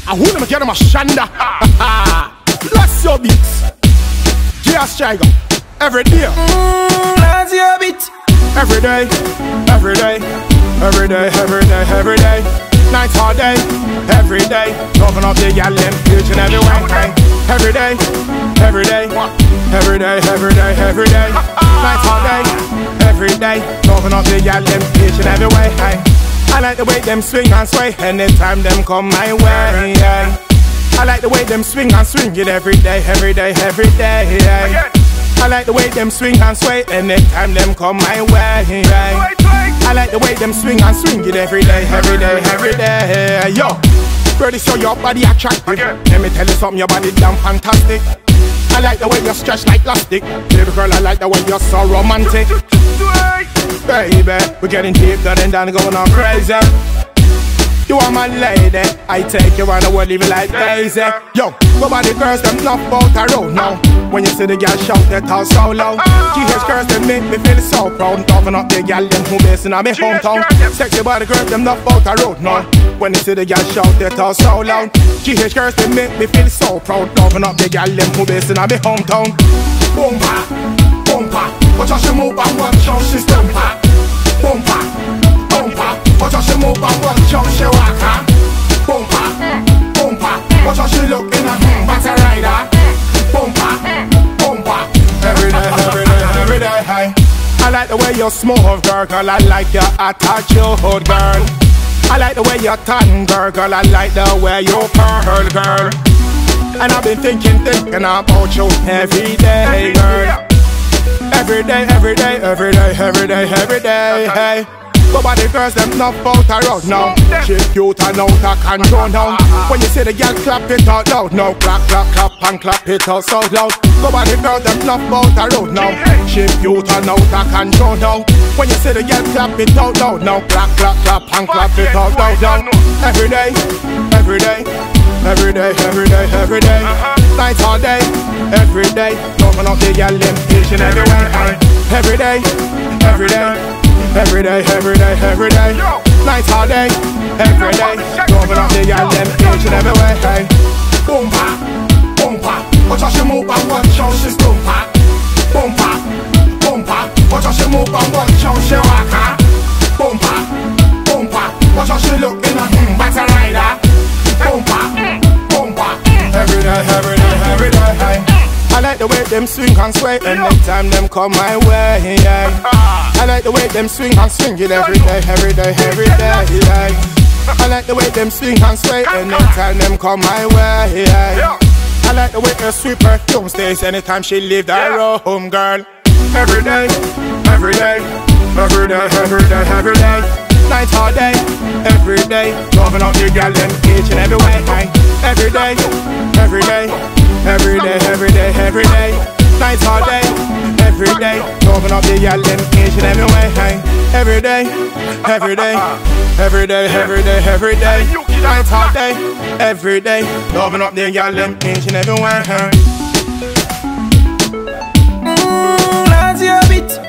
I want them to get them a shanda. Bless your beats. Gears Striker. Every day. Bless your beat. Every day. Every day. Every day. Every day. Every day. Night all day. Every day. Open up the gal in each and every way. Every day. Every day. Every day. Every day. Every day. Night all day. Every day. Open up the gal in each and every way. I like the way them swing and sway anytime them come my way. I like the way them swing and swing it every day, every day, every day. I like the way them swing and sway anytime them come my way. I like the way them swing and swing it every day, every day, every day. Yo, pretty so your body attractive. Let me tell you something, your body damn fantastic. I like the way you stretch like plastic. Baby girl, I like the way you're so romantic. Baby, we're getting deep, getting down, going on crazy. You are my lady, I take you around the world, leave it like Daisy. Yo, go by the girls, them not out the road now. When you see the girl shout, they talk so loud. GH girls, they make me feel so proud. Talking up the girl, them who based in my hometown. Sexy by the girls, them not out the road now. When you see the girl shout, they talk so loud. GH girls, they make me feel so proud. Talking up the girl, them who based in my hometown. Boompa, boompa, watch how she move and watch how she stompa. Boompa, boompa, watch how she move and watch how she walk. Boompa, boompa, watch how she look in a battle rider. Boompa, boompa, every day, every day, every day. Hey. I like the way you smooth, girl, girl. I like your attitude, girl. I like the way you tan, girl, girl. I like the way you pearl, girl. And I've been thinking about you every day, girl. Every day, every day, every day, every day, every day, hey. Go by the girls, them not out the road now. She cute and out of control now. When you see the girl clap it out loud now. Clap, clap, clap and clap it out so loud. Go by the girls, them not out the road now. She cute and out of control now. When you see the girl clap it out loud now. Clap, clap, clap and clap it out loud now. Every day, every day, every day, every day, every day. Night all day, every day. Open up the girl in each and every way. Every day, every day. Every day, every day, every day. Night all day, every day. Open up the girl them each and every way. Hey. Boompa, boompa, watch how she move and watch how she stompa. Boompa, boompa, watch how she move and watch how she walk. Boompa, boompa, watch how she look in a battle rider. Boompa, boompa, every day, every day, every day. Hey. I like the way them swing and sway anytime them come my way. I like the way them swing and swing it every day, every day, every day. I like the way them swing and sway anytime them come my way. I like the way they sweep her downstairs anytime she leave the room, girl. Every day, every day, every day, every day, every day. Night all day, every day. Loving up the girl them each and every way. Every day, every day, every day, every day, every day. Night all day, every day. Loving up the girl them each and every way. Every day, every day, every day, every day, every day. Night all day, every day. Loving up the girl them each and every way. Bless your beat.